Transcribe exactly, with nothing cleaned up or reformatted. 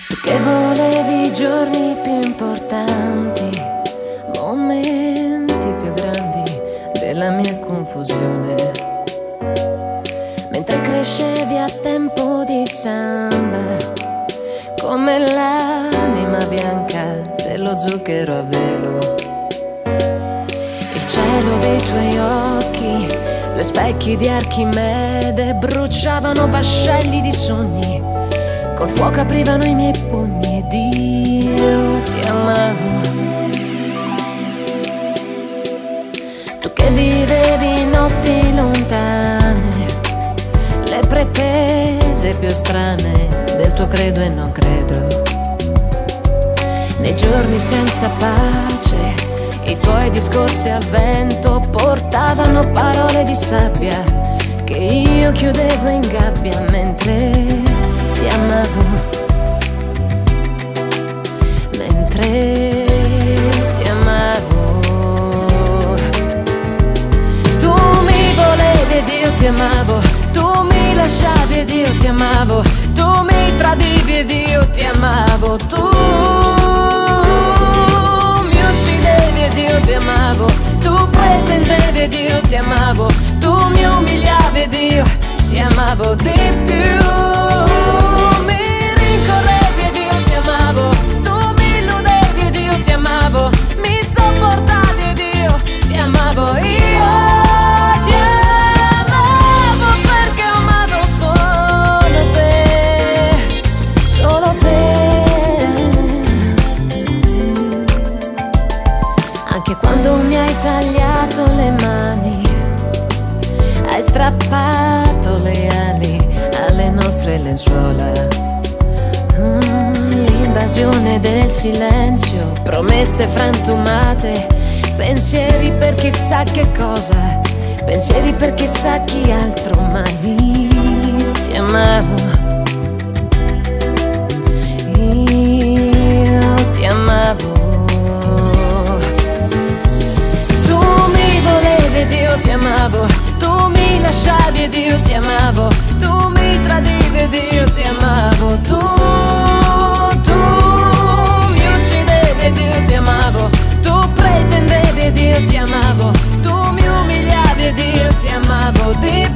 Che volevi i giorni più importanti, momenti più grandi della mia confusione. Mentre crescevi a tempo di samba, come l'anima bianca dello zucchero a velo. Il cielo dei tuoi occhi, due specchi di Archimede, bruciavano vascelli di sogni, col fuoco aprivano i miei pugni ed io ti amavo. Tu che vivevi notti lontane, le pretese più strane del tuo credo e non credo. Nei giorni senza pace, i tuoi discorsi al vento portavano parole di sabbia che io chiudevo in gabbia mentre ti amavo, mentre ti amavo. Tu mi volevi ed io ti amavo, tu mi lasciavi ed io ti amavo, tu mi tradivi ed io ti amavo, tu mi uccidevi ed io ti amavo, tu pretendevi ed io ti amavo, tu mi umiliavi ed io ti amavo di più. Mi rincorrevi ed io ti amavo, tu mi illudevi ed io ti amavo, mi sopportavi ed io ti amavo. Io ti amavo perché ho amato solo te, solo te. Anche quando mi hai tagliato le mani, hai strappato le ali alle nostre lenzuola. mm, L'invasione del silenzio, promesse frantumate, pensieri per chissà che cosa, pensieri per chissà chi altro, ma io ti amavo, io ti amavo. Tu mi volevi ed io ti amavo, tu mi lasciavi ed io ti amavo, tu mi tradivi ed io ti amavo, tu, tu mi uccidevi ed io ti amavo, tu pretendevi ed io ti amavo, tu mi umiliavi ed io ti amavo di